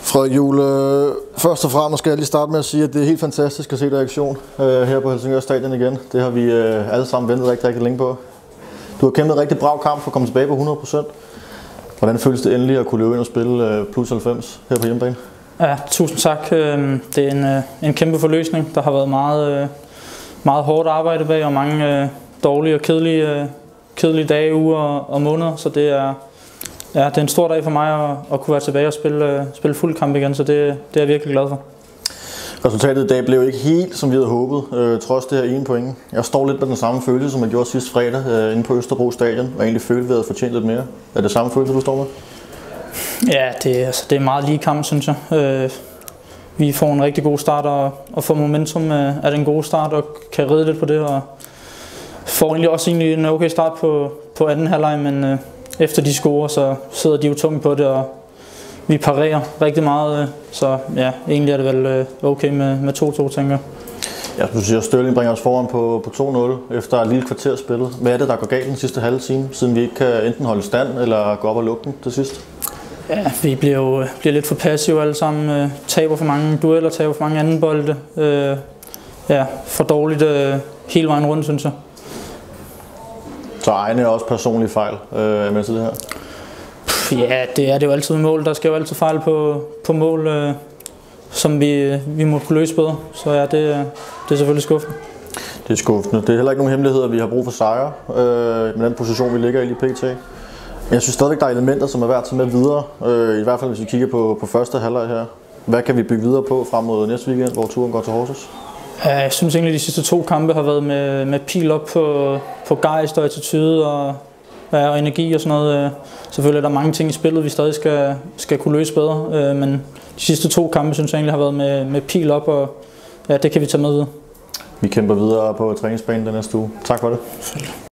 Frederik Juhl, først og fremmest skal jeg lige starte med at sige, at det er helt fantastisk at se dig i aktion her på Helsingør Stadion igen. Det har vi alle sammen ventet rigtig længe på. Du har kæmpet en rigtig brav kamp for at komme tilbage på 100%. Hvordan føles det endelig at kunne løbe ind og spille plus 90 her på hjemmebane? Ja, tusind tak. Det er en kæmpe forløsning. Der har været meget hårdt arbejde bag og mange dårlige og kedelige dage, uger og måneder. Så det er en stor dag for mig at kunne være tilbage og spille fuld kamp igen, så det er jeg virkelig glad for. Resultatet i dag blev ikke helt, som vi havde håbet, trods det her ene point. Jeg står lidt med den samme følelse, som jeg gjorde sidste fredag inde på Østerbro Stadion, og egentlig følte, at vi havde fortjent lidt mere. Er det samme følelse, du står med? Ja, det er meget lige kamp, synes jeg. Vi får en rigtig god start og får momentum af den gode start og kan ride lidt på det. Og får egentlig også en okay start på anden halvleg, men efter de scorer, så sidder de jo tungt på det, og vi parerer rigtig meget. Så ja, egentlig er det vel okay med 2-2, tænker jeg. Ja, du siger, at Størling bringer os foran på 2-0 efter et lille kvarter spillet. Hvad er det, der går galt den sidste halve time, siden vi ikke kan enten holde stand eller gå op og lukke den til sidst? Ja, vi bliver lidt for passive alle sammen. Taber for mange dueller, taber for mange anden bolde. Ja, for dårligt hele vejen rundt, synes jeg. Så egne er også personlige fejl med til det her? Ja, det er det jo altid med mål. Der skal jo altid fejl på mål, som vi må kunne løse bedre. Så ja, det er selvfølgelig skuffende. Det er skuffende. Det er heller ikke nogen hemmelighed, at vi har brug for sejre med den position, vi ligger i lige pt. Jeg synes stadigvæk, der er elementer, som er værd at tage med videre. I hvert fald, hvis vi kigger på første halvleg her. Hvad kan vi bygge videre på frem mod næste weekend, hvor turen går til Horsens? Jeg synes egentlig, at de sidste 2 kampe har været med pil op på gejst og attitude og energi og sådan noget. Selvfølgelig er der mange ting i spillet, vi stadig skal kunne løse bedre. Men de sidste 2 kampe, synes jeg egentlig, har været med pil op, og ja, det kan vi tage med videre. Vi kæmper videre på træningsbanen den næste uge. Tak for det.